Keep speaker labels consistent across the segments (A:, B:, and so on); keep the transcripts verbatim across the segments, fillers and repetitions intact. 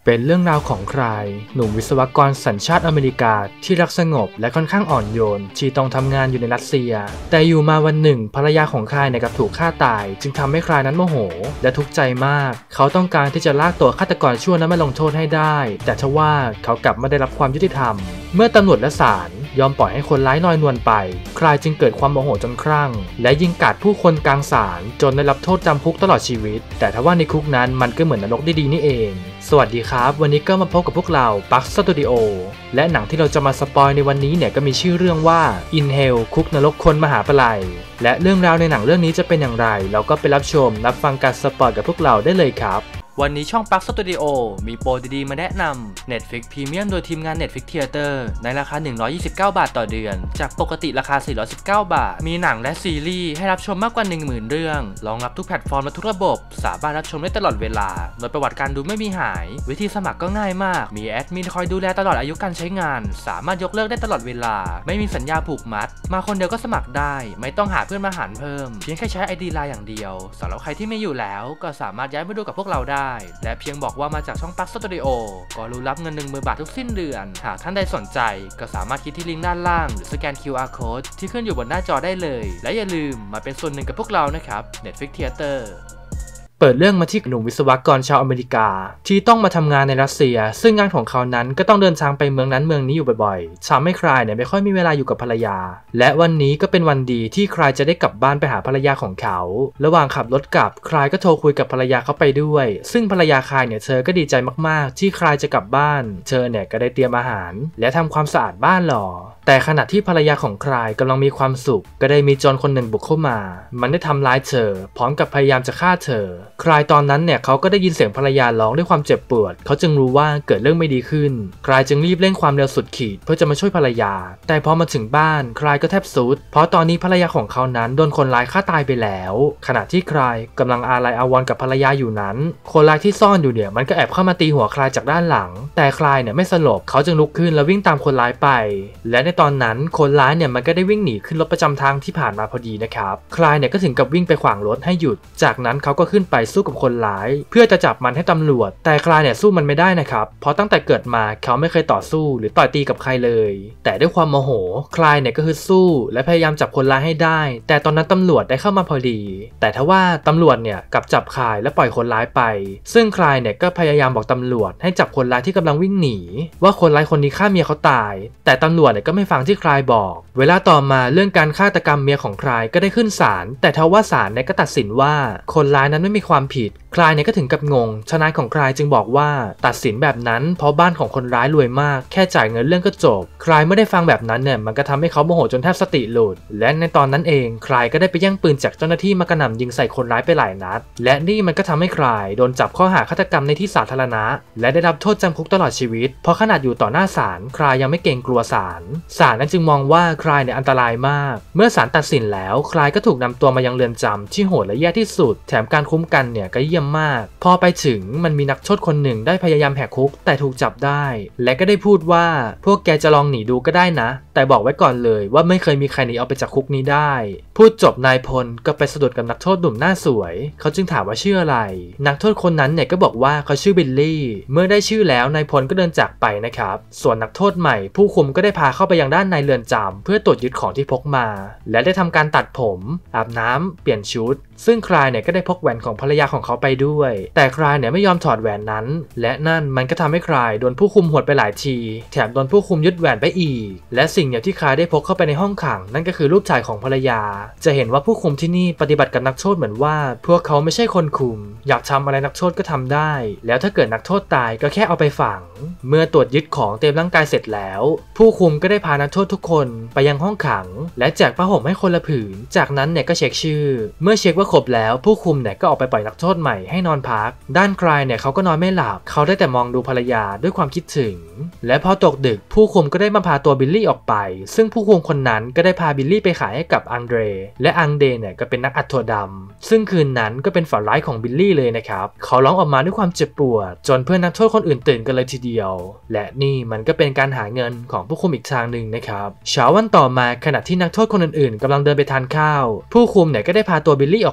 A: เป็นเรื่องราวของใครหนุ่มวิศวกรสัญชาติอเมริกาที่รักสงบและค่อนข้างอ่อนโยนที่ต้องทำงานอยู่ในรัสเซียแต่อยู่มาวันหนึ่งภรรยาของใครเนี่ยกับถูกฆ่าตายจึงทำให้ใครนั้นโมโหและทุกข์ใจมากเขาต้องการที่จะลากตัวฆาตกรชั่วนั้นมาลงโทษให้ได้แต่ทว่าเขากลับไม่ได้รับความยุติธรรมเมื่อตำรวจและศาลยอมปล่อยให้คนร้ายลอยนวลไปใครจึงเกิดความโมโหจนครั่งและยิงกราดผู้คนกลางศาลจนได้รับโทษจำคุกตลอดชีวิตแต่ทว่าในคุกนั้นมันก็เหมือนนรกดีๆนี่เองสวัสดีครับวันนี้ก็มาพบกับพวกเรา Bug Studio และหนังที่เราจะมาสปอยในวันนี้เนี่ยก็มีชื่อเรื่องว่า In Hell คุกนรกคนมหาปลัยและเรื่องราวในหนังเรื่องนี้จะเป็นอย่างไรเราก็ไปรับชมรับฟังการสปอยกับพวกเราได้เลยครับวันนี้ช่อง Bug Studio มีโปรดีๆมาแนะนำ Netflix Premium โดยทีมงาน Netflix Theater ในราคาหนึ่งร้อยยี่สิบเก้าบาทต่อเดือนจากปกติราคาสี่ร้อยสิบเก้าบาทมีหนังและซีรีส์ให้รับชมมากกว่า หนึ่งหมื่น เรื่องรองรับทุกแพลตฟอร์มและทุกระบบสามารถรับชมได้ตลอดเวลาโดยประวัติการดูไม่มีหายวิธีสมัครก็ง่ายมากมีแอดมินคอยดูแลตลอดอายุการใช้งานสามารถยกเลิกได้ตลอดเวลาไม่มีสัญญาผูกมัดมาคนเดียวก็สมัครได้ไม่ต้องหาเพื่อนมาหารเพิ่มเพียงแค่ใช้ ไอ ดี ไลน์ อย่างเดียวสำหรับใครที่ไม่อยู่แล้วก็สามารถย้ายมาดูกับพวกเราได้และเพียงบอกว่ามาจากช่อง Bug Studio ก็รู้รับเงิน หนึ่งหมื่น บาททุกสิ้นเดือนหากท่านใดสนใจก็สามารถคลิกที่ลิงก์ด้านล่างหรือสแกน คิว อาร์ Code ที่ขึ้นอยู่บนหน้าจอได้เลยและอย่าลืมมาเป็นส่วนหนึ่งกับพวกเรานะครับ Netflix Theaterเปิดเรื่องมาที่หนุ่มวิศวกรชาวอเมริกาที่ต้องมาทำงานในรัสเซียซึ่งงานของเขานั้นก็ต้องเดินทางไปเมืองนั้นเมืองนี้อยู่บ่อยๆทำให้ใครเนี่ยไม่ค่อยมีเวลาอยู่กับภรรยาและวันนี้ก็เป็นวันดีที่ใครจะได้กลับบ้านไปหาภรรยาของเขาระหว่างขับรถกลับใครก็โทรคุยกับภรรยาเขาไปด้วยซึ่งภรรยาใครเนี่ยเธอก็ดีใจมากๆที่ใครจะกลับบ้านเธอเนี่ยก็ได้เตรียมอาหารและทำความสะอาดบ้านหรอแต่ขณะที่ภรรยาของใครกำลังมีความสุขก็ได้มีโจรคนหนึ่งบุกเข้ามามันได้ทำร้ายเธอพร้อมกับพยายามจะฆ่าเธอใครตอนนั้นเนี่ยเขาก็ได้ยินเสียงภรรยาร้องด้วยความเจ็บปวดเขาจึงรู้ว่าเกิดเรื่องไม่ดีขึ้นใครจึงรีบเร่งความเร็วสุดขีดเพื่อจะมาช่วยภรรยาแต่พอมาถึงบ้านใครก็แทบสุดเพราะตอนนี้ภรรยาของเขานั้นโดนคนร้ายฆ่าตายไปแล้วขณะที่ใครกำลังอาลัยอาวรณ์กับภรรยาอยู่นั้นคนร้ายที่ซ่อนอยู่เนี่ยมันก็แอบเข้ามาตีหัวใครจากด้านหลังแต่ใครเนี่ยไม่สลบเขาจึงลุกขึ้นแล้ววิ่งตามคนร้ายไปและในตอนนั้นคนร้ายเนี่ยมันก็ได้วิ่งหนีขึ้นรถประจำทางที่ผ่านมาพอดีนะครับใครเนี่ยก็ถึงกับวิ่งไปขวางรถให้หยุดจากนั้นเขาก็ขึ้นไปสู้กับคนร้ายเพื่อจะจับมันให้ตำรวจแต่ใครเนี่ยสู้มันไม่ได้นะครับเพราะตั้งแต่เกิดมาเขาไม่เคยต่อสู้หรือต่อยตีกับใครเลยแต่ด้วยความโมโหใครเนี่ยก็คือสู้และพยายามจับคนร้ายให้ได้แต่ตอนนั้นตำรวจได้เข้ามาพอดีแต่ทว่าตำรวจเนี่ยกลับจับใครและปล่อยคนร้ายไปซึ่งใครเนี่ยก็พยายามบอกตำรวจให้จับคนร้ายที่กำลังวิ่งหนีว่าคนร้ายคนนี้ฆ่าเมียเขาตายแต่ตำรวจเนี่ยก็ไม่ฟังที่ใครบอกเวลาต่อมาเรื่องการฆาตกรรมเมียของใครก็ได้ขึ้นศาลแต่ทว่าศาลเนี่ยก็ตัดสินว่าคนร้ายนั้นไม่มีความผิดใครเนี่ยก็ถึงกับงงทนายของใครจึงบอกว่าตัดสินแบบนั้นเพราะบ้านของคนร้ายรวยมากแค่จ่ายเงินเรื่องก็จบใครไม่ได้ฟังแบบนั้นเนี่ยมันก็ทำให้เขาโมโหจนแทบสติหลุดและในตอนนั้นเองใครก็ได้ไปแย่งปืนจากเจ้าหน้าที่มากระหน่ำยิงใส่คนร้ายไปหลายนัดและนี่มันก็ทำให้ใครโดนจับข้อหาฆาตกรรมในที่สาธารณะและได้รับโทษจำคุกตลอดชีวิตเพราะขนาดอยู่ต่อหน้าศาลใครยังไม่เกรงกลัวศาลศาลนั้นจึงมองว่าใครเนี่ยอันตรายมากเมื่อศาลตัดสินแล้วใครก็ถูกนำตัวมายังเรือนจำที่โหดและแย่ที่สุดแถมการคุ้มกันเนี่ยก็เยี่ยมมากพอไปถึงมันมีนักโทษคนหนึ่งได้พยายามแหกคุกแต่ถูกจับได้และก็ได้พูดว่าพวกแกจะลองหนีดูก็ได้นะแต่บอกไว้ก่อนเลยว่าไม่เคยมีใครหนีออกไปจากคุกนี้ได้พูดจบนายพลก็ไปสะดุดกับนักโทษหนุ่มหน้าสวยเขาจึงถามว่าชื่ออะไรนักโทษคนนั้นเนี่ยก็บอกว่าเขาชื่อบิลลี่เมื่อได้ชื่อแล้วนายพลก็เดินจากไปนะครับส่วนนักโทษใหม่ผู้คุมก็ได้พาเข้าไปยังด้านในเรือนจำเพื่อตรวจยึดของที่พกมาและได้ทำการตัดผมอาบน้ำเปลี่ยนชุดซึ่งใครเนี่ยก็ได้พกแหวนของภรรยาของเขาไปด้วยแต่ใครเนี่ยไม่ยอมถอดแหวนนั้นและนั่นมันก็ทำให้ใครโดนผู้คุมหวดไปหลายทีแถมโดนผู้คุมยึดแหวนไปอีกและสิ่งเดียวที่ใครได้พกเข้าไปในห้องขังนั่นก็คือรูปถ่ายของภรรยาจะเห็นว่าผู้คุมที่นี่ปฏิบัติกับนักโทษเหมือนว่าพวกเขาไม่ใช่คนคุมอยากทำอะไรนักโทษก็ทำได้แล้วถ้าเกิดนักโทษตายก็แค่เอาไปฝังเมื่อตรวจยึดของเต็มร่างกายเสร็จแล้วผู้คุมก็ได้พานักโทษทุกคนไปยังห้องขังและแจกผ้าห่มให้คนละผืนจากนั้นเนี่ยก็เช็คชื่อเมื่อเช็คว่าครบแล้วผู้คุมเนี่ยก็ออกไปปล่อยนักโทษใหม่ให้นอนพักด้านใครเนี่ยเขาก็นอนไม่หลับเขาได้แต่มองดูภรรยาด้วยความคิดถึงและพอตกดึกผู้คุมก็ได้มาพาตัวบิลลี่ออกไปซึ่งผู้คุมคนนั้นก็ได้พาบิลลี่ไปขายให้กับอังเดรและอังเดรเนี่ยก็เป็นนักอัดถั่วดำซึ่งคืนนั้นก็เป็นฝันร้ายของบิลลี่เลยนะครับเขาร้องออกมาด้วยความเจ็บปวดจนเพื่อนนักโทษคนอื่นตื่นกันเลยทีเดียวและนี่มันก็เป็นการหาเงินของผู้คุมอีกทางหนึ่งนะครับเช้าวันต่อมาขณะที่นักโทษคนอื่นๆกำลังเดินไปทานข้าวผู้คุมเนี่ยก็ได้พาตัวบิลลี่ออก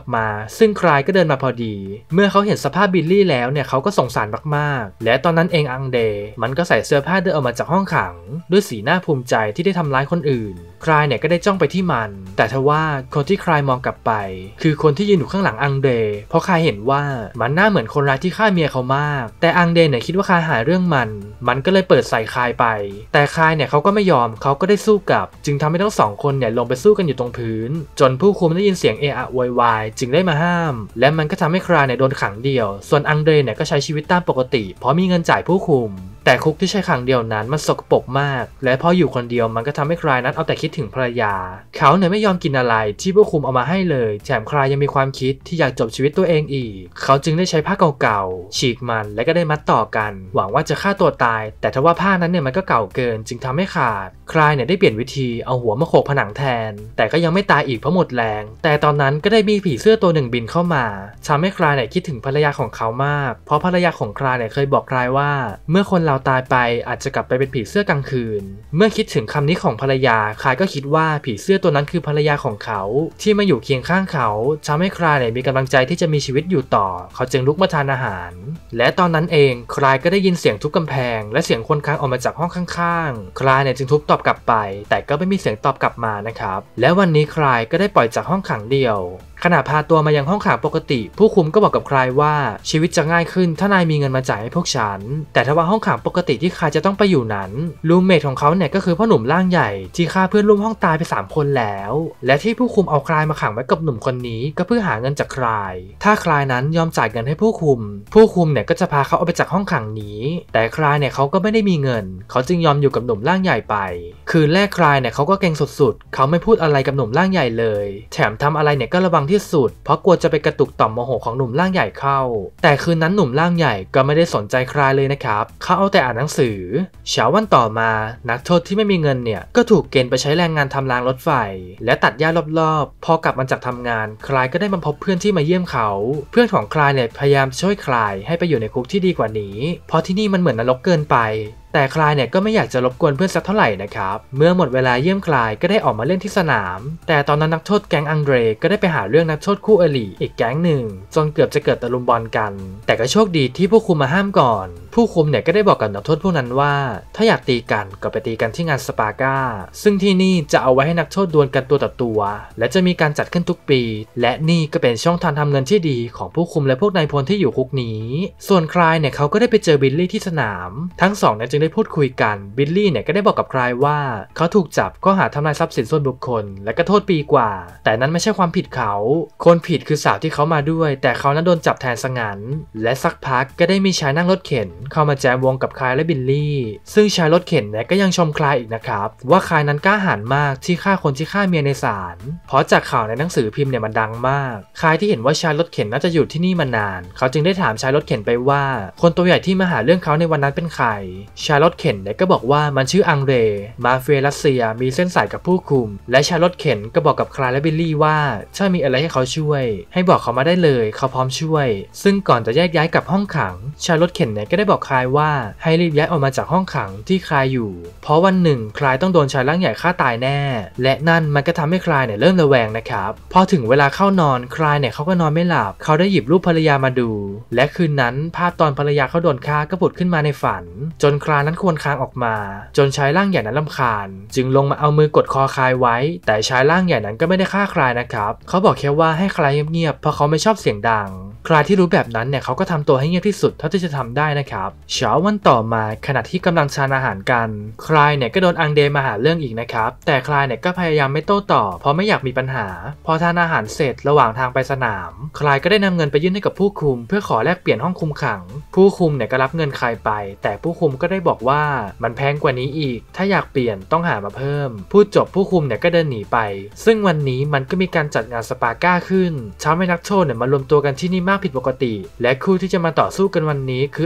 A: อกมาซึ่งคลายก็เดินมาพอดีเมื่อเขาเห็นสภาพบิลลี่แล้วเนี่ยเขาก็สงสารมากๆและตอนนั้นเองอังเดย์มันก็ใส่เสื้อผ้าเดินออกมาจากห้องขังด้วยสีหน้าภูมิใจที่ได้ทำร้ายคนอื่นคลายเนี่ยก็ได้จ้องไปที่มันแต่ทว่าคนที่คลายมองกลับไปคือคนที่ยืนอยู่ข้างหลังอังเดย์เพราะคลายเห็นว่ามันน่าเหมือนคนร้ายที่ฆ่าเมียเขามากแต่อังเดย์เนี่ยคิดว่าคลายหาเรื่องมันมันก็เลยเปิดใส่คลายไปแต่คลายเนี่ยเขาก็ไม่ยอมเขาก็ได้สู้กลับจึงทำให้ทั้งสองคนเนี่ยลงไปสู้กันอยู่ตรงพื้นจนผู้คุมได้ยินเสียงเอะอะโวยวายจึงได้มาห้ามและมันก็ทำให้คลายเนี่ยโดนขังเดี่ยวส่วนอังเดย์เนี่ยก็ใช้ชีวิตตามปกติเพราะมีเงินจ่ายผู้คุมแต่คุกที่ใช้ขังเดียวนั้นมันสกปรกมากและพออยู่คนเดียวมันก็ทำให้คลายนั้นเอาแต่คิดถึงภรรยาเขาเนี่ยไม่ยอมกินอะไรที่ผู้คุมเอามาให้เลยแถมคลายยังมีความคิดที่อยากจบชีวิตตัวเองอีกเขาจึงได้ใช้ผ้าเก่าๆฉีกมันและก็ได้มัดต่อกันหวังว่าจะฆ่าตัวตายแต่ทว่าผ้านั้นเนี่ยมันก็เก่าเกินจึงทำให้ขาดคลายเนี่ยได้เปลี่ยนวิธีเอาหัวมาโขกผนังแทนแต่ก็ยังไม่ตายอีกเพราะหมดแรงแต่ตอนนั้นก็ได้มีผีเสื้อตัวหนึ่งบินเข้ามาทำให้คลายเนี่ยคิดถึงภรรยาของเขามากเพราะภรรยาของคลายเนี่ยเคยบอกคลายว่าเมื่อคนเราตายไปอาจจะกลับไปเป็นผีเสื้อกลางคืนเมื่อคิดถึงคำนี้ของภรรยาคลายก็คิดว่าผีเสื้อตัวนั้นคือภรรยาของเขาที่มาอยู่เคียงข้างเขาทำให้คลายเนี่ยมีกำลังใจที่จะมีชีวิตอยู่ต่อเขาจึงลุกมาทานอาหารและตอนนั้นเองคลายก็ได้ยินเสียงทุบกำแพงและเสียงคนค้างออกมาจากห้องข้างๆคลายเนี่ยจึงทุบตอบกลับไปแต่ก็ไม่มีเสียงตอบกลับมานะครับและวันนี้คลายก็ได้ปล่อยจากห้องขังเดียวขณะพาตัวมายังห้องขังปกติผู้คุมก็บอกกับคลายว่าชีวิตจะง่ายขึ้นถ้านายมีเงินมาจ่ายให้พวกฉันแต่ถ้าว่าห้องขังปกติที่คลายจะต้องไปอยู่นั้นรูมเมทของเขาเนี่ยก็คือพ่อหนุ่มร่างใหญ่ที่ฆ่าเพื่อนร่วมห้องตายไปสามคนแล้วและที่ผู้คุมเอาคลายมาขังไว้กับหนุ่มคนนี้ก็เพื่อหาเงินจากคลายถ้าคลายนั้นยอมจ่ายเงินให้ผู้คุมผู้คุมเนี่ยก็จะพาเขาออกไปจากห้องขังนี้แต่คลายเนี่ยเขาก็ไม่ได้มีเงินเขาจึงยอมอยู่กับหนุ่มร่างใหญ่ไปคืนแรกคลายเนี่ยเขาก็เก่งสุดๆเขาไม่พูดอะไรกับหนุ่มร่างใหญ่เลยแถมทำอะไรเนี่ยก็ระวังที่สุดเพราะกลัวจะไปกระตุกต่อมโมโหของหนุ่มร่างใหญ่เข้าแต่คืนนั้นหนุ่มร่างใหญ่ก็ไม่ได้สนใจคลายเลยนะครับเขาเอาแต่อ่านหนังสือเช้าวันต่อมานักโทษที่ไม่มีเงินเนี่ยก็ถูกเกณฑ์ไปใช้แรงงานทำรางรถไฟและตัดหญ้ารอบๆพอกลับมาจากทำงานคลายก็ได้มาพบเพื่อนที่มาเยี่ยมเขาเพื่อนของคลายเนี่ยพยายามช่วยคลายให้ไปอยู่ในคุกที่ดีกว่านี้เพราะที่นี่มันเหมือนนรกเกินไปแต่คลายเนี่ยก็ไม่อยากจะรบกวนเพื่อนสักเท่าไหร่นะครับเมื่อหมดเวลาเยี่ยมคลายก็ได้ออกมาเล่นที่สนามแต่ตอนนั้นนักโทษแก๊งอังเดรก็ได้ไปหาเรื่องนักโทษคู่อริอีกแก๊งหนึ่งจนเกือบจะเกิดตะลุมบอลกันแต่ก็โชคดีที่ผู้คุมมาห้ามก่อนผู้คุมเนี่ยก็ได้บอกกับนักโทษพวกนั้นว่าถ้าอยากตีกันก็ไปตีกันที่งานสปาก้าซึ่งที่นี่จะเอาไว้ให้นักโทษดวลกันตัวต่อตัวและจะมีการจัดขึ้นทุกปีและนี่ก็เป็นช่องทางทำเงินที่ดีของผู้คุมและพวกนายพลที่อยู่คุกนี้ส่วนคลายเนี่ยเขาก็ได้ไปเจอบิลลี่ที่สนามทั้งสองเนี่ยจึงได้พูดคุยกันบิลลี่เนี่ยก็ได้บอกกับคลายว่าเขาถูกจับข้อหาทำลายทรัพย์สินส่วนบุคคลและก็โทษปีกว่าแต่นั้นไม่ใช่ความผิดเขาคนผิดคือสาวที่เขามาด้วยแต่เขานั้นโดนจับแทนซะงั้นและสักพักก็ได้มีชายนั่งรถเข็นเข้ามาแจมวงกับคลายและบิลลี่ซึ่งชายรถเข็นเนี่ยก็ยังชมคลายอีกนะครับว่าคลายนั้นกล้าหาญมากที่ฆ่าคนที่ฆ่าเมียในศาลเพราะจากข่าวในหนังสือพิมพ์เนี่ยมันดังมากคลายที่เห็นว่าชายรถเข็นน่าจะอยู่ที่นี่มานานเขาจึงได้ถามชายรถเข็นไปว่าคนตัวใหญ่ที่มาหาเรื่องเขาในวันนั้นเป็นใครชายรถเข็นเนี่ยก็บอกว่ามันชื่ออังเรมาเฟียรัสเซียมีเส้นสายกับผู้คุมและชายรถเข็นก็บอกกับคลายและบิลลี่ว่าถ้ามีอะไรให้เขาช่วยให้บอกเขามาได้เลยเขาพร้อมช่วยซึ่งก่อนจะแยกย้ายกลับห้องขังชายรถเข็นเนี่ยก็ได้บอกคลายว่าให้รีบย้ายออกมาจากห้องขังที่คลายอยู่เพราะวันหนึ่งคลายต้องโดนชายร่างใหญ่ฆ่าตายแน่และนั่นมันก็ทำให้คลายเนี่ยเริ่มระแวงนะครับพอถึงเวลาเข้านอนคลายเนี่ยเขาก็นอนไม่หลับเขาได้หยิบรูปภรรยามาดูและคืนนั้นภาพตอนภรรยาเขาโดนฆ่าก็ผุดขึ้นมาในฝันจนคลายนั้นควรค้างออกมาจนชายร่างใหญ่นั้นรำคาญจึงลงมาเอามือกดคอคลายไว้แต่ชายร่างใหญ่นั้นก็ไม่ได้ฆ่าคลายนะครับเขาบอกแค่ว่าให้คลายเงียบๆเพราะเขาไม่ชอบเสียงดังคลายที่รู้แบบนั้นเนี่ยเขาก็ทำตัวให้เงียบที่สุดเท่าที่จะทำได้นะครับเช้าวันต่อมาขณะที่กำลังทานอาหารกันคลายเนี่ยก็โดนอังเดมาหาเรื่องอีกนะครับแต่คลายเนี่ยก็พยายามไม่โต้ตอบเพราะไม่อยากมีปัญหาพอทานอาหารเสร็จระหว่างทางไปสนามคลายก็ได้นำเงินไปยื่นให้กับผู้คุมเพื่อขอแลกเปลี่ยนห้องคุมขังผู้คุมเนี่ยก็รับเงินคลายไปแต่ผู้คุมก็ได้บอกว่ามันแพงกว่านี้อีกถ้าอยากเปลี่ยนต้องหามาเพิ่มพูดจบผู้คุมเนี่ยก็เดินหนีไปซึ่งวันนี้มันก็มีการจัดงานสปาก้าขึ้นทำให้นักโทษเนี่ยมารวมตัวกันที่นี่มากผิดปกติและคู่ที่จะมาต่อสู้กันวันนี้คืออังเดร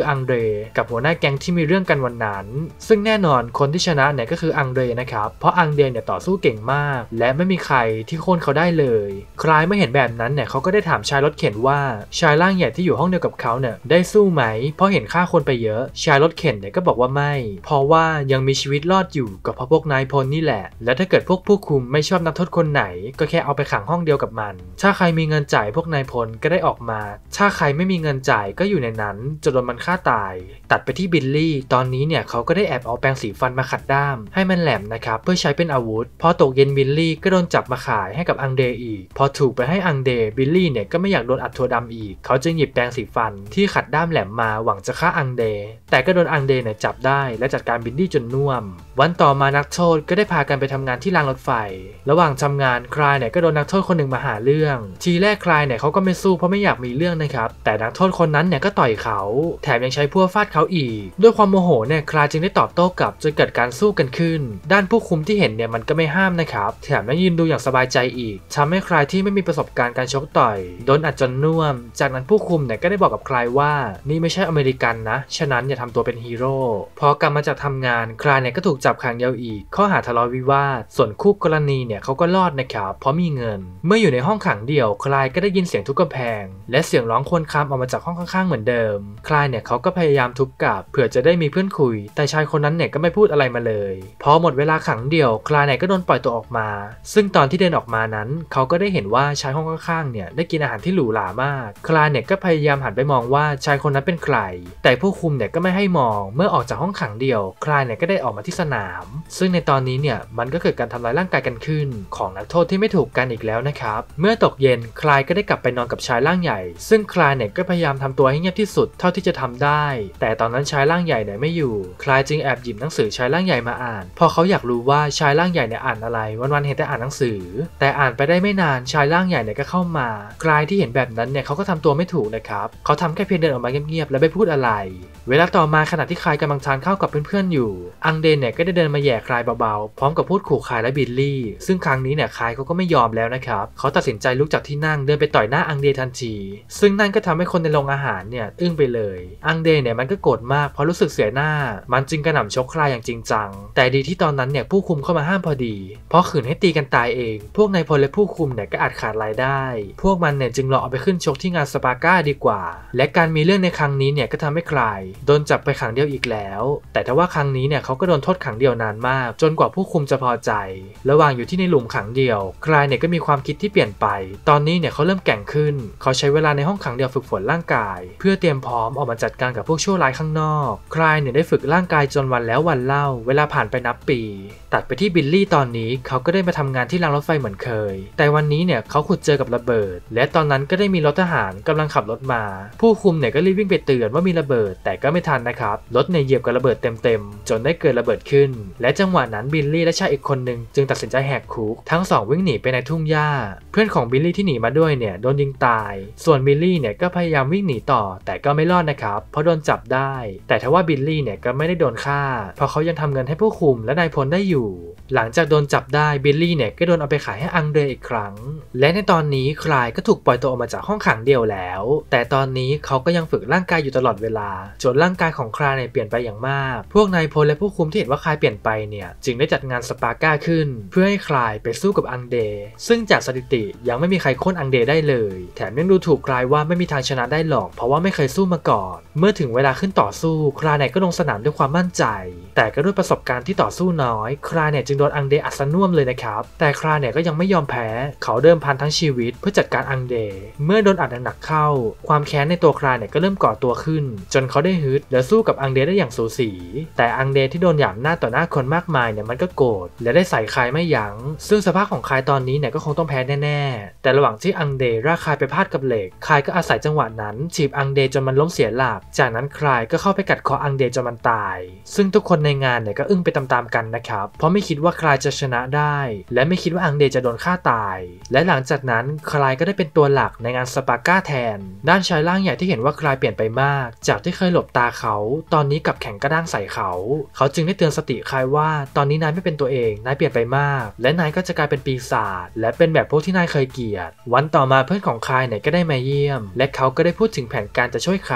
A: กับหัวหน้าแก๊งที่มีเรื่องกันวันนั้นซึ่งแน่นอนคนที่ชนะเนี่ยก็คืออังเดรนะครับเพราะอังเดรเนี่ยต่อสู้เก่งมากและไม่มีใครที่โค่นเขาได้เลยคลายเมื่อเห็นแบบนั้นเนี่ยเขาก็ได้ถามชายรถเข็นว่าชายร่างใหญ่ที่อยู่ห้องเดียวกับเขาเนี่ยได้สู้ไหมเพราะเห็นฆ่าคนไปเยอะชายรถเข็นเนี่ยก็บอกว่าไม่เพราะว่ายังมีชีวิตรอดอยู่ก็เพราะพวกนายพลนี่แหละและถ้าเกิดพวกผู้คุมไม่ชอบนักโทษคนไหนก็แค่เอาไปขังห้องเดียวกับมันถ้าใครมีเงินจ่ายพวกนายพลก็ได้ออกมาถ้าใครไม่มีเงินจ่ายก็อยู่ในนั้นจนโดนมันฆ่าตายตัดไปที่บิลลี่ตอนนี้เนี่ยเขาก็ได้แอบเอาแปรงสีฟันมาขัดด้ามให้มันแหลมนะครับเพื่อใช้เป็นอาวุธพอตกเย็นบิลลี่ก็โดนจับมาขายให้กับอังเดรอีกพอถูกไปให้อังเดรบิลลี่เนี่ยก็ไม่อยากโดนอัดถั่วดำอีกเขาจึงหยิบแปรงสีฟันที่ขัดด้ามแหลมมาหวังจะฆ่าอังเดรแต่ก็โดนอังเดรเนี่ยจับได้และจัดการบิลลี่จนน่วมวันต่อมานักโทษก็ได้พากันไปทำงานที่รางรถไฟระหว่างทำงานคลายเนี่ยก็โดนนักโทษคนหนึ่งมาหาเรื่องทีแรกคลายเนี่ยเขาก็ไม่สู้เพราะไม่อยากมีเรื่องนะครับแต่นักโทษคนนั้นเนี่ยก็ต่อยเขาแถมยังใช้พั่วฟาดเขาอีกด้วยความโมโหเนี่ยคลายจึงได้ตอบโต้กลับจนเกิดการสู้กันขึ้นด้านผู้คุมที่เห็นเนี่ยมันก็ไม่ห้ามนะครับแถมยังยืนดูอย่างสบายใจอีกทำให้คลายที่ไม่มีประสบการณ์การชกต่อยโดนอัดจนน่วมจากนั้นผู้คุมเนี่ยก็ได้บอกกับคลายว่านี่ไม่ใช่อเมริกันนะฉะนั้นอย่าทำตัวเป็นฮีโร่พอกลับมาจากทำงานคลายเนี่ยก็ถูกจับขังยาวอีกข้อหาทะเลาะวิวาทส่วนคู่กรณีเนี่ยเขาก็รอดนะครับเพราะมีเงินเมื่ออยู่ในห้องขังเดี่ยวคลายก็ได้ยินเสียงทุบกำแพงและเสียงร้องครวญครางออกมาจากห้องข้างๆเหมือนเดิมคลายเนี่ยเขาก็พยายามทุบกลับเผื่อจะได้มีเพื่อนคุยแต่ชายคนนั้นเนี่ยก็ไม่พูดอะไรมาเลยพอหมดเวลาขังเดี่ยวคลายเนี่ยก็โดนปล่อยตัวออกมาซึ่งตอนที่เดินออกมานั้นเขาก็ได้เห็นว่าชายห้องข้างๆเนี่ยได้กินอาหารที่หรูหรามากคลายเนี่ยก็พยายามหันไปมองว่าชายคนนั้นเป็นใครแต่ผู้คุมเนี่ยก็ไม่ให้มองเมื่อออกจากห้องขังเดี่ยวคลายเนี่ยก็ได้ออกมาที่สนามซึ่งในตอนนี้เนี่ยมันก็เกิดการทำร้ายร่างกายกันขึ้นของนักโทษที่ไม่ถูกกันอีกแล้วนะครับเมื่อตกเย็นคลายก็ได้กลับไปนอนกับชายร่างใหญ่ซึ่งคลายเนี่ยก็พยายามทำตัวให้เงียบที่สุดเท่าที่จะทำได้แต่ตอนนั้นชายร่างใหญ่เนี่ยไม่อยู่คลายจึงแอบหยิบหนังสือชายร่างใหญ่มาอ่านพอเขาอยากรู้ว่าชายร่างใหญ่เนี่ยอ่านอะไรวันๆเห็นแต่อ่านหนังสือแต่อ่านไปได้ไม่นานชายร่างใหญ่เนี่ยก็เข้ามาคลายที่เห็นแบบนั้นเนี่ยเขาก็ทำตัวไม่ถูกนะครับเขาทำแค่เพียงเดินออกมาเงียบๆและไม่พูดอะไรเวลาต่อมาขณะที่คลายกำลังทานข้าวกับเพื่อนๆอยู่อังเดรเนี่ยก็ได้เดินมาแย่คลายเบาๆพร้อมกับพูดขู่คลายและบิลลี่ซึ่งครั้งนี้เนี่ยคลายเขาก็ไม่ยอมแล้วนะครับเขาตัดสินใจลุกจากที่นั่งเดินไปต่อยหน้าอังเดรทันทีซึ่งนั่นก็ทำให้คนในโรงอาหารเนี่ยอึ้งไปเลยอังเดรเนี่ยมันก็โกรธมากเพราะรู้สึกเสียหน้ามันจึงกระหน่ำชกคลายอย่างจริงจังแต่ดีที่ตอนนั้นเนี่ยผู้คุมเข้ามาห้ามพอดีเพราะขืนให้ตีกันตายเองพวกนายพลและผู้คุมเนี่ยก็อาจขาดรายได้พวกมันเนี่ยจึงรอเอาไปขึ้นชกที่งานสปาก้าดีกว่าและการมีเรื่องในครั้งนี้เนี่ยก็ทำให้คลายโดนจับไปขังเดียวอีกแล้วแต่ถ้าว่าครั้งนี้เนี่ยเขาก็โดนโทษขังเดียวนานมากจนกว่าผู้คุมจะพอใจระหว่างอยู่ที่ในหลุมขังเดียวคลายเนี่ยก็มีความคิดที่เปลี่ยนไปตอนนี้เนี่ยเขาเริ่มแกร่งขึ้นเขาใช้เวลาในห้องขังเดียวฝึกฝนร่างกายเพื่อเตรียมพร้อมออกมาจัดการกับพวกชั่วร้ายข้างนอกคลายเนี่ยได้ฝึกร่างกายจนวันแล้ววันเล่าเวลาผ่านไปนับปีตัดไปที่บิลลี่ตอนนี้เขาก็ได้มาทำงานที่รางรถไฟเหมือนเคยแต่วันนี้เนี่ยเขาขุดเจอกับระเบิดและตอนนั้นก็ได้มีรถทหารกำลังขับรถมาผู้คุมเนี่ยก็รีบวิ่งไปเตือนว่ามีระเบิดแต่ก็ไม่ทันนะครับรถเนี่ยเหยียบกับระเบิดเต็มๆจนได้เกิดระเบิดขึ้นและจังหวะนั้นบิลลี่และชายอีกคนนึงจึงตัดสินใจแหกคุกทั้งสองวิ่งหนีไปในทุ่งหญ้าเพื่อนของบิลลี่ที่หนีมาด้วยเนี่ยโดนยิงตายส่วนบิลลี่เนี่ยก็พยายามวิ่งหนีต่อแต่ก็ไม่รอดนะครับเพราะโดนจับได้แต่ทว่าบิลลี่เนี่ยก็ไม่ได้โดนฆ่าเพราะเขายังทำเงินให้ผู้คุมและนายพลได้อยู่หลังจากโดนจับได้บิลลี่เนี่ยก็โดนเอาไปขายให้อังเดรอีกครั้งและในตอนนี้คลายก็ถูกปล่อยตัวออกมาจากห้องขังเดียวแล้วแต่ตอนนี้เขาก็ยังฝึกร่างกายอยู่ตลอดเวลาจนร่างกายของคลายเนี่ยเปลี่ยนไปอย่างมากพวกนายพลและผู้คุมที่เห็นว่าคลายเปลี่ยนไปเนี่ยจึงได้จัดงานสปาก้าขึ้นเพื่อให้คลายไปสู้กับอังเดรซึ่งจากสถิติยังไม่มีใครโค่นอังเดรได้เลยแถมยังดูถูกคลายว่าไม่มีทางชนะได้หรอกเพราะว่าไม่เคยสู้มาก่อนเมื่อถึงเวลาขึ้นต่อสู้คลายเนี่ยก็ลงสนามด้วยความมั่นใจแต่ก็ด้วยประสบการณ์ที่ต่อสู้น้อยคลายเนี่ยจึงโดนอังเดรอัดซะน่วมเลยนะครับแต่คลายเนี่ยก็ยังไม่ยอมแพ้เขาเดิมพันทั้งชีวิตเพื่อจัดการอังเดรเมื่อโดนอัดหนักเข้าความแค้นในตัวคลายเนี่ยก็เริ่มก่อตัวขึ้นจนเขาได้ฮึดและสู้กับอังเดรได้อย่างสูสีแต่อังเดรที่โดนหยามหน้าต่อหน้าคนมากมายเนี่ยมันก็โกรธและได้ใส่คลายไม่ยั้งซึ่งสภาพของคลายตอนนี้เนี่ยก็คงต้องแพ้แน่ๆแต่ระหว่างที่อังเดรลากคลายไปพาดกับเหล็กคลายก็อาศัยจังหวะนั้นถีบอังเดรจนมันล้มเสียหลักจากนั้นคลายก็เข้าไปกัดคออังเดรจนมันตายซึ่งทุกคนในงานเนี่ยก็อึ้งไปตามๆกันนะครับเพราะไม่คิดว่าคลายจะชนะได้และไม่คิดว่าอังเดรจะโดนฆ่าตายและหลังจากนั้นคลายก็ได้เป็นตัวหลักในงานสปาก้าแทนด้านชายร่างใหญ่ที่เห็นว่าคลายเปลี่ยนไปมากจากที่เคยหลบตาเขาตอนนี้กลับแข็งกระด้างใส่เขาเขาจึงได้เตือนสติคลายว่าตอนนี้นายไม่เป็นตัวเองนายเปลี่ยนไปมากและนายก็จะกลายเป็นปีศาจและเป็นแบบพวกที่นายเคยเกลียดวันต่อมาเพื่อนของคลายเนี่ยก็ได้มาเยี่ยมและเขาก็ได้พูดถึงแผนการจะช่วยคลาย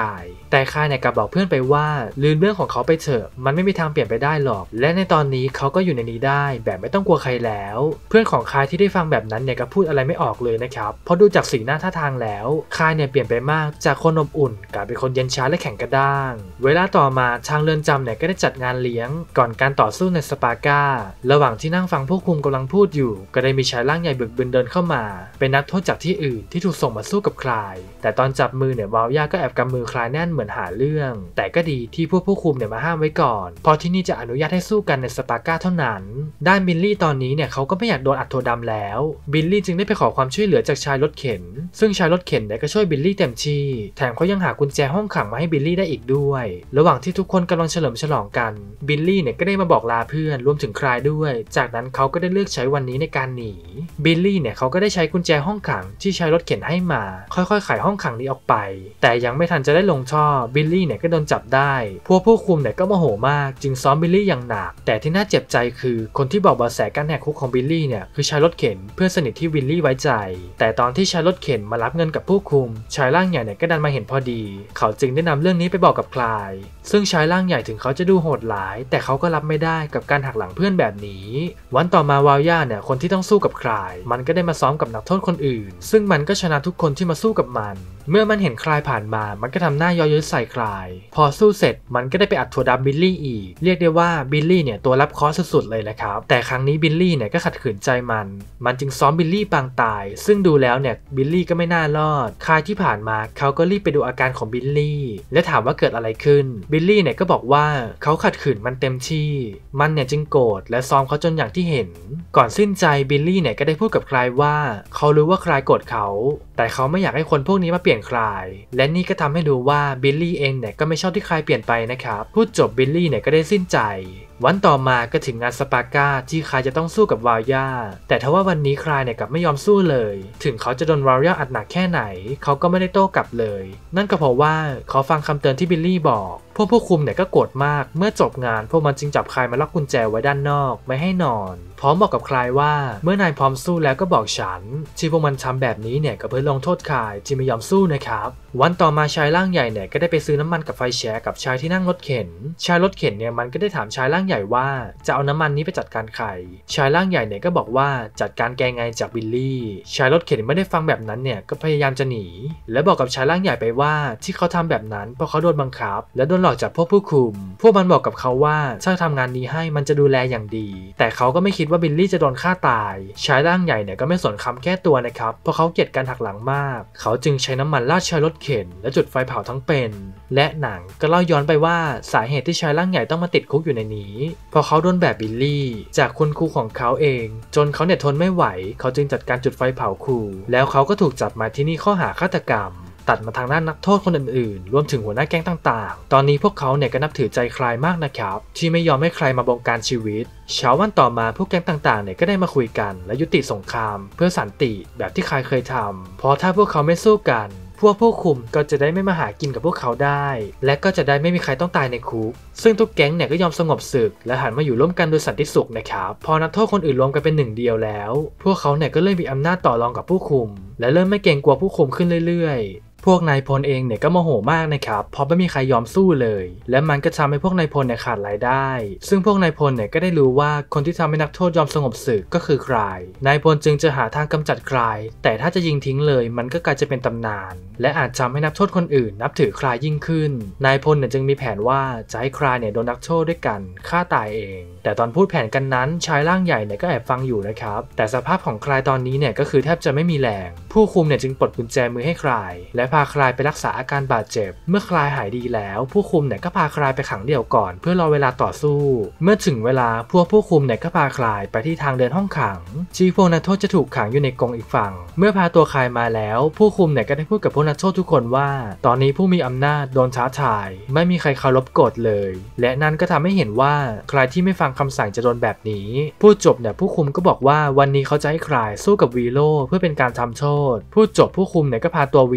A: แต่คายเนี่ยกลับบอกเพื่อนไปว่าลืมเรื่องของเขาไปเถอะมันไม่มีทางเปลี่ยนไปได้หรอกและในตอนนี้เขาก็อยู่ในนี้ได้แบบไม่ต้องกลัวใครแล้วเพื่อนของคายที่ได้ฟังแบบนั้นเนี่ยก็พูดอะไรไม่ออกเลยนะครับเพราะดูจากสีหน้าท่าทางแล้วคายเนี่ยเปลี่ยนไปมากจากคนอบอุ่นกลายเป็นคนเย็นช้าและแข็งกระด้างเวลาต่อมาทางเรือนจำเนี่ยก็ได้จัดงานเลี้ยงก่อนการต่อสู้ในสปาร์ก้าระหว่างที่นั่งฟังผู้คุมกำลังพูดอยู่ก็ได้มีชายร่างใหญ่บึกบึนเดินเข้ามาเป็นนักโทษจากที่อื่นที่ถูกส่งมาสู้กับคลายแต่ตอนจับมือเนี่ยวาวยาก็แอบกำมือคลายแน่นเหมือนหาเรื่องแต่ก็ดีที่พวกผู้คุมเนี่ยมาห้ามไว้ก่อนเพราะที่นี่จะอนุญาตให้สู้กันในสปาร์ก้าเท่านั้นด้านบิลลี่ตอนนี้เนี่ยเขาก็ไม่อยากโดนอัดโทดำแล้วบิลลี่จึงได้ไปขอความช่วยเหลือจากชายรถเข็นซึ่งชายรถเข็นเนี่ยก็ช่วยบิลลี่เต็มที่แถมเขายังหากุญแจห้องขังมาให้บิลลี่ได้อีกด้วยระหว่างที่ทุกคนกำลังเฉลิมฉลองกันบิลลี่เนี่ยก็ได้มาบอกลาเพื่อนรวมถึงคลายด้วยจากนั้นเขาก็ได้เลือกใช้วันนี้ในการหนีบิลลี่เนี่ยเขาก็ได้ใช้กุญแจห้องขังที่ชายรถเข็นให้มาค่อยๆไขห้องขังนี้ออกไปแต่ยังไม่ทันจะได้ลงท่อบิลลี่เนี่ยก็โดนจับได้พวกผู้คุมเนี่ยก็โมโหมากจึงซ้อมบิลลี่อย่างหนักแต่ที่น่าเจ็บใจคือคนที่บอกเบาะแสการแหกคุกของบิลลี่เนี่ยคือชายรถเข็นเพื่อนสนิทที่บิลลี่ไว้ใจแต่ตอนที่ชายรถเข็นมารับเงินกับผู้คุมชายร่างใหญ่เนี่ยก็ดันมาเห็นพอดีเขาจึงได้นำเรื่องนี้ไปบอกกับคลายซึ่งชายร่างใหญ่ถึงเขาจะดูโหดร้ายแต่เขาก็รับไม่ได้กับการหักหลังเพื่อนแบบนี้วันต่อมาวาวยาเนี่ยคนที่ต้องสู้กับคลายมันก็ได้มาซ้อมกับนักโทษคนอื่นซึ่งมันก็ชนะทุกคนที่มาสู้กับมันเมื่อมันเห็นคลายผ่านมามันก็ทำหน้าย้อยๆใส่คลายพอสู้เสร็จมันก็ได้ไปอัดถั่วดำบิลลี่อีกเรียกได้ว่าบิลลี่เนี่ยตัวรับเคราะห์สุดๆเลยแหละครับแต่ครั้งนี้บิลลี่เนี่ยก็ขัดขืนใจมันมันจึงซ้อมบิลลี่ปางตายซึ่งดูแล้วเนี่ยบิลลี่ก็ไม่น่ารอดคลายที่ผ่านมาเขาก็รีบไปดูอาการของบิลลี่และถามว่าเกิดอะไรขึ้นบิลลี่เนี่ยก็บอกว่าเขาขัดขืนมันเต็มที่มันเนี่ยจึงโกรธและซ้อมเขาจนอย่างที่เห็นก่อนสิ้นใจบิลลี่เนี่ยก็ได้พูดกับคลายว่าเขารู้ว่าคลายโกรธเขาแต่เขาไม่อยากให้คนพวกนี้มาเปลี่ยนคลายและนี่ก็ทำให้ดูว่าบิลลี่เองเนี่ยก็ไม่ชอบที่คลายเปลี่ยนไปนะครับพูดจบบิลลี่เนี่ยก็ได้สิ้นใจวันต่อมาก็ถึงงานสปาร์ก้าที่คลายจะต้องสู้กับวาวยาแต่ทว่าวันนี้คลายเนี่ยกลับไม่ยอมสู้เลยถึงเขาจะโดนวาวยาอัดหนักแค่ไหนเขาก็ไม่ได้โต้กลับเลยนั่นก็เพราะว่าเขาฟังคำเตือนที่บิลลี่บอกพวกผู้คุมเนี่ยก็โกรธมากเมื่อจบงานพวกมันจึงจับคลายมาล็อกกุญแจไว้ด้านนอกไม่ให้นอนพร้อมบอกกับคลายว่าเมื่อนายพร้อมสู้แล้วก็บอกฉันที่พวกมันทำแบบนี้เนี่ยก็เพื่อลงโทษคลายที่ไม่ยอมสู้นะครับวันต่อมาชายร่างใหญ่เนี่ยก็ได้ไปซื้อน้ำมันกับไฟแช็กกับชายที่นั่งรถเข็นชายรถเข็นเนี่ยมันก็ได้ถามชายร่างใหญ่ว่าจะเอาน้ำมันนี้ไปจัดการใครชายร่างใหญ่เนี่ยก็บอกว่าจัดการแกไงจากบิลลี่ชายรถเข็นไม่ได้ฟังแบบนั้นเนี่ยก็พยายามจะหนีและบอกกับชายร่างใหญ่ไปว่าที่เขาทำแบบนั้นเพราะเขาโดนบังคับและโดนหลอกจากพวกผู้คุมพวกมันบอกกับเขาว่าถ้าทำงานนี้ให้มันจะดูแลอย่างดีแต่เขาก็ไม่คิดว่าบิลลี่จะโดนฆ่าตายชายร่างใหญ่เนี่ยก็ไม่สนคำแก้ตัวนะครับเพราะเขาเกลียดการหักหลังมากเขาจึงใช้น้ำมันราดชายรถเข็นและจุดไฟเผาทั้งเป็นและหนังก็เล่าย้อนไปว่าสาเหตุที่ชายร่างใหญ่ต้องมาติดคุกอยู่ในนี้เพราะเขาโดนแบบบิลลี่จากคุณครูของเขาเองจนเขาเนี่ยทนไม่ไหวเขาจึงจัดการจุดไฟเผาครูแล้วเขาก็ถูกจับมาที่นี่ข้อหาฆาตกรรมตัดมาทางด้านนักโทษคนอื่นๆรวมถึงหัวหน้าแก๊งต่างๆตอนนี้พวกเขาเนี่ยก็นับถือใจคลายมากนะครับที่ไม่ยอมให้ใครมาบงการชีวิตเช้าวันต่อมาพวกแก๊งต่างๆเนี่ยก็ได้มาคุยกันและยุติสงครามเพื่อสันติแบบที่คลายเคยทำเพราะถ้าพวกเขาไม่สู้กันพวกผู้คุมก็จะได้ไม่มาหากินกับพวกเขาได้และก็จะได้ไม่มีใครต้องตายในคุกซึ่งทุกแก๊งเนี่ยก็ยอมสงบศึกและหันมาอยู่ร่วมกันโดยสันติสุขนะครับพอนักโทษคนอื่นรวมกันเป็นหนึ่งเดียวแล้วพวกเขาเนี่ยก็เริ่มมีอำนาจต่อรองกับผู้คุมและเริ่มไม่เกรงกลัวผู้คุมขึ้นเรื่อยๆพวกนายพลเองเนี่ยก็โมโหมากนะครับเพราะไม่มีใครยอมสู้เลยและมันก็ทำให้พวกนายพลเนี่ยขาดรายได้ซึ่งพวกนายพลเนี่ยก็ได้รู้ว่าคนที่ทำให้นักโทษยอมสงบศึกก็คือใครนายพลจึงจะหาทางกำจัดใครแต่ถ้าจะยิงทิ้งเลยมันก็กลายจะเป็นตำนานและอาจทำให้นักโทษคนอื่นนับถือใครยิ่งขึ้นนายพลเนี่ยจึงมีแผนว่าจะให้ใครเนี่ยโดนนักโทษด้วยกันฆ่าตายเองแต่ตอนพูดแผนกันนั้นชายร่างใหญ่เนี่ยก็แอบฟังอยู่นะครับแต่สภาพของใครตอนนี้เนี่ยก็คือแทบจะไม่มีแรงผู้คุมเนี่ยจึงปลดกุญแจมือให้ใครและพาใครไปรักษาอาการบาดเจ็บเมื่อคลายหายดีแล้วผู้คุมเนี่ยก็พาคลายไปขังเดี่ยวก่อนเพื่อรอเวลาต่อสู้เมื่อถึงเวลาพวกผู้คุมเนี่ยก็พาคลายไปที่ทางเดินห้องขังที่พวกนักโทษจะถูกขังอยู่ในกรงอีกฝั่งเมื่อพาตัวคลายมาแล้วผู้คุมเนี่ยก็ได้พูดกับพวกนักโทษทุกคนว่าตอนนี้ผู้มีอำนาจโดนท้าทายไม่มีใครเคารพกฎเลยและนั่นก็ทำให้เห็นว่าใครที่ไม่ฟังคำสั่งจะโดนแบบนี้พูดจบเนี่ยผู้คุมก็บอกว่าวันนี้เขาจะให้คลายสู้กับวีโร่เพื่อเป็นการทำโทษพูดจบผู้คุมเนี่ยก็พาตัววีโร่มา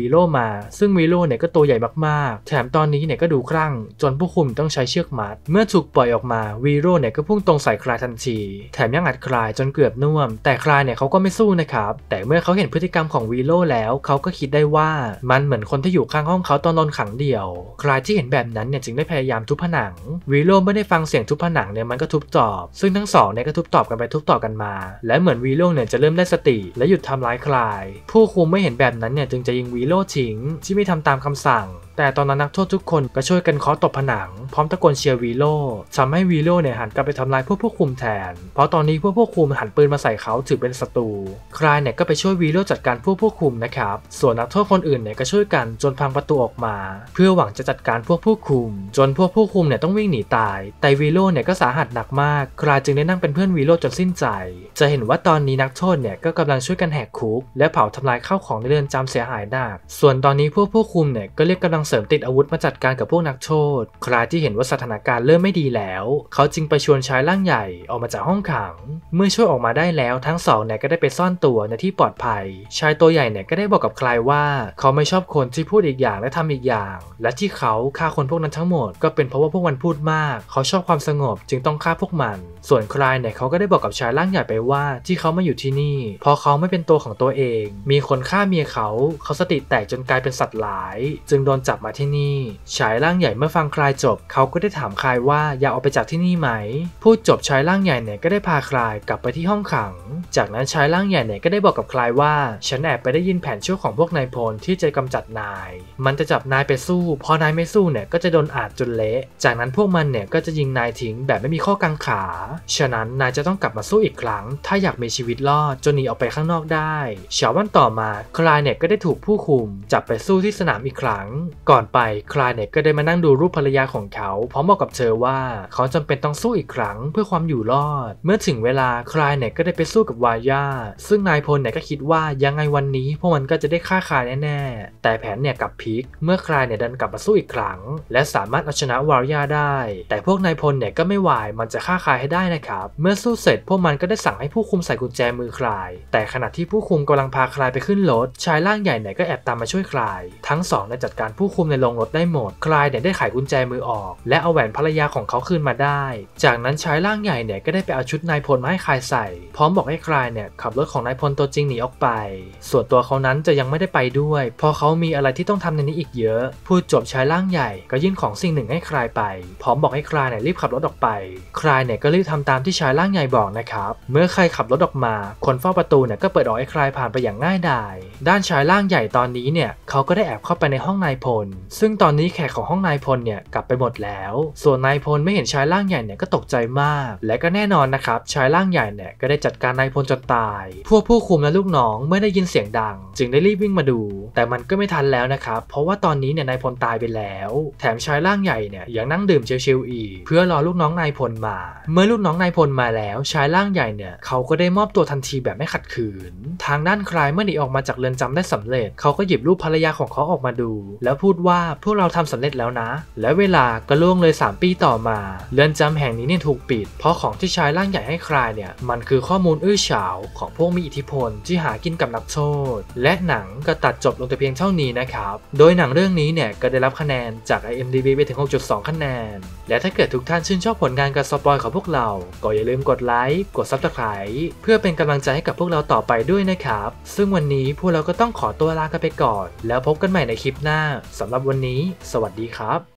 A: มาซึ่งวีโร่เนี่ยก็ตัวใหญ่มากๆแถมตอนนี้เนี่ยก็ดูคลั่งจนผู้คุมต้องใช้เชือกมัดเมื่อถูกปล่อยออกมาวีโร่เนี่ยก็พุ่งตรงใส่คลายทันทีแถมยังอัดคลายจนเกือบน่วมแต่คลายเนี่ยเขาก็ไม่สู้นะครับแต่เมื่อเขาเห็นพฤติกรรมของวีโร่แล้วเขาก็คิดได้ว่ามันเหมือนคนที่อยู่ข้างห้องเขาตอนนอนขังเดี่ยวคลายที่เห็นแบบนั้นเนี่ยจึงได้พยายามทุบผนังวีโร่ไม่ได้ฟังเสียงทุบผนังเนี่ยมันก็ทุบตอบซึ่งทั้งสองเนี่ยก็ทุบตอบกันไปทุบต่อกันมาและเหมือนวีโร่เนี่ยจะเริ่มได้สติและหยุดทำร้ายคลายผู้คุมไม่เห็นแบบนั้นเนี่ยจึงจะยิงวีโร่ทิ้งที่ไม่ทำตามคำสั่งแต่ตอนนั้นนักโทษทุกคนก็ช่วยกันเคาะตบผนังพร้อมตะโกนเชียร์วีโร่ทำให้วีโร่เนี่ยหันกลับไปทำลายพวกผู้คุมแทนเพราะตอนนี้พวกผู้คุมหันปืนมาใส่เขาถือเป็นศัตรูคลายเนี่ยก็ไปช่วยวีโร่จัดการพวกผู้คุมนะครับส่วนนักโทษคนอื่นเนี่ยก็ช่วยกันจนพังประตูออกมาเพื่อหวังจะจัดการพวกผู้คุมจนพวกผู้คุมเนี่ยต้องวิ่งหนีตายแต่วีโร่เนี่ยก็สาหัสหนักมากคลายจึงได้นั่งเป็นเพื่อนวีโร่จนสิ้นใจจะเห็นว่าตอนนี้นักโทษเนี่ยก็กำลังช่วยกันแหกคุกและเผาทำลายข้าวของในเรือนจำเสียหายหนักส่วนตอนนี้พวกผู้คุมเนี่ยก็เรียกกำลังเสริมติดอาวุธมาจัดการกับพวกนักโทษคลายที่เห็นว่าสถานการณ์เริ่มไม่ดีแล้วเขาจึงไปชวนชายร่างใหญ่ออกมาจากห้องขังเมื่อช่วยออกมาได้แล้วทั้งสองเนี่ยก็ได้ไปซ่อนตัวในที่ปลอดภัยชายตัวใหญ่เนี่ยก็ได้บอกกับคลายว่าเขาไม่ชอบคนที่พูดอีกอย่างและทำอีกอย่างและที่เขาฆ่าคนพวกนั้นทั้งหมดก็เป็นเพราะว่าพวกมันพูดมากเขาชอบความสงบจึงต้องฆ่าพวกมันส่วนคลายเนี่ยเขาก็ได้บอกกับชายร่างใหญ่ไปว่าที่เขามาอยู่ที่นี่เพราะเขาไม่เป็นตัวของตัวเองมีคนฆ่าเมียเขาเขาสติแตกจนกลายเป็นสัตว์หลายจึงโดนจับมาที่นี่ชายร่างใหญ่เมื่อฟังคลายจบเขาก็ได้ถามคลายว่าอยากออกไปจากที่นี่ไหมพูดจบชายร่างใหญ่เนี่ยก็ได้พาคลายกลับไปที่ห้องขังจากนั้นชายร่างใหญ่เนี่ยก็ได้บอกกับคลายว่าฉันแอบไปได้ยินแผนชั่วของพวกนายพลที่จะกำจัดนายมันจะจับนายไปสู้พอนายไม่สู้เนี่ยก็จะโดนอาดจนเละจากนั้นพวกมันเนี่ยก็จะยิงนายทิ้งแบบไม่มีข้อกังขาฉะนั้นนายจะต้องกลับมาสู้อีกครั้งถ้าอยากมีชีวิตรอดจนหนีออกไปข้างนอกได้เช้าวันต่อมาคลายเนี่ยก็ได้ถูกผู้คุมจับไปสู้ที่สนามอีกครั้งก่อนไปคลายเนี่ยก็ได้มานั่งดูรูปภรรยาของเขาพร้อมบอกกับเธอว่าเขาจำเป็นต้องสู้อีกครั้งเพื่อความอยู่รอดเมื่อถึงเวลาคลายเนี่ยก็ได้ไปสู้กับวาย่าซึ่งนายพลเนี่ยก็คิดว่ายังไงวันนี้พวกมันก็จะได้ฆ่าคลายแน่ๆแต่แผนเนี่ยกลับพลิกเมื่อคลายเนี่ยดันกลับมาสู้อีกครั้งและสามารถเอาชนะวาย่าได้แต่พวกนายพลเนี่ยก็ไม่ไหวมันจะฆ่าคลายให้ได้นะครับเมื่อสู้เสร็จพวกมันก็ได้สั่งให้ผู้คุมใส่กุญแจมือคลายแต่ขณะที่ผู้คุมกำลังพาคลายไปขึ้นรถชายร่างใหญ่เนี่ยก็แอบตามมาช่วยคลายทั้งสองเนี่ยจัดการผู้คุมในโรงรถได้หมดคลายเนี่ยได้ไขกุญแจมือออกและเอาแหวนภรรยาของเขาคืนมาได้จากนั้นชายร่างใหญ่เนี่ยก็ได้ไปเอาชุดนายพลมาให้คลายใส่พร้อมบอกให้คลายเนี่ยขับรถของนายพลตัวจริงหนีออกไปส่วนตัวเขานั้นจะยังไม่ได้ไปด้วยเพราะเขามีอะไรที่ต้องทำในนี้อีกเยอะพูดจบชายร่างใหญ่ก็ยื่นของสิ่งหนึ่งให้คลายไปพร้อมบอกให้คลายเนี่ยรีบขับรถออกไปคลายเนี่ยก็รีบทำตามที่ชายร่างใหญ่บอกนะครับเมื่อใครขับรถออกมาคนเฝ้าประตูเนี่ยก็เปิดออกให้คลายผ่านไปอย่างง่ายดายด้านชายร่างใหญ่ตอนนี้เนี่ยเขาก็ได้แอบเข้าไปในห้องนายพลซึ่งตอนนี้แขกของห้องนายพลเนี่ยกลับไปหมดแล้วส่วนนายพลไม่เห็นชายร่างใหญ่เนี่ยก็ตกใจมากและก็แน่นอนนะครับชายร่างใหญ่เนี่ยก็ได้จัดการนายพลจนตายพวกผู้คุมและลูกน้องเมื่อได้ยินเสียงดังจึงได้รีบวิ่งมาดูแต่มันก็ไม่ทันแล้วนะครับเพราะว่าตอนนี้เนี่ยนายพลตายไปแล้วแถมชายร่างใหญ่เนี่ยยังนั่งดื่มชิลๆอีกเพื่อรอลูกน้องนายพลมาเมื่อลูกน้องนายพลมาแล้วชายร่างใหญ่เนี่ยเขาก็ได้มอบตัวทันทีแบบไม่ขัดขืนทางด้านคลายเมื่อหนีออกมาจากเรือนจำได้สำเร็จเขาก็หยิบรูปภรรยาของเขาออกมาดูแล้วพูดว่าพวกเราทำสำเร็จแล้วนะและเวลาก็ล่วงเลยสามปีต่อมาเรือนจำแห่งนี้เนี่ยถูกปิดเพราะของที่ชายร่างใหญ่ให้คลายเนี่ยมันคือข้อมูลอื้อฉาวของพวกมีอิทธิพลที่หากินกับนักโทษและหนังก็ตัดจบลงแต่เพียงเท่านี้นะครับโดยหนังเรื่องนี้เนี่ยก็ได้รับคะแนนจาก ไอ เอ็ม ดี บี ไปถึง หกจุดสอง คะแนนและถ้าเกิดทุกท่านชื่นชอบผลงานการสปอยของพวกเราก็อย่าลืมกดไลค์กด ซับสไครบ์ เพื่อเป็นกำลังใจให้กับพวกเราต่อไปด้วยนะครับซึ่งวันนี้พวกเราก็ต้องขอตัวลากันไปก่อนแล้วพบกันใหม่ในคลิปหน้าสำหรับวันนี้สวัสดีครับ